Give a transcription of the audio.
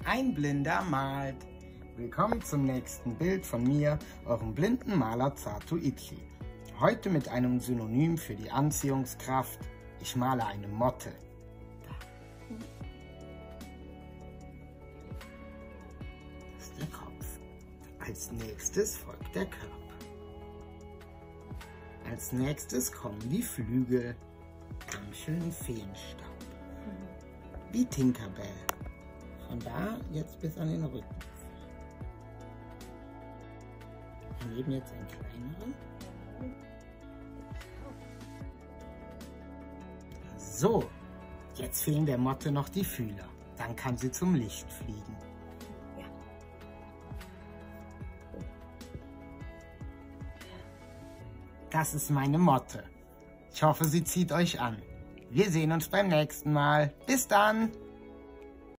Ein Blinder malt. Willkommen zum nächsten Bild von mir, eurem blinden Maler Zatu Itli. Heute mit einem Synonym für die Anziehungskraft. Ich male eine Motte. Das ist der Kopf. Als nächstes folgt der Körper. Als nächstes kommen die Flügel. Ganz schön Feenstaub. Wie Tinkerbell. Von da jetzt bis an den Rücken. Wir nehmen jetzt einen kleineren. So, jetzt fehlen der Motte noch die Fühler. Dann kann sie zum Licht fliegen. Das ist meine Motte. Ich hoffe, sie zieht euch an. Wir sehen uns beim nächsten Mal. Bis dann!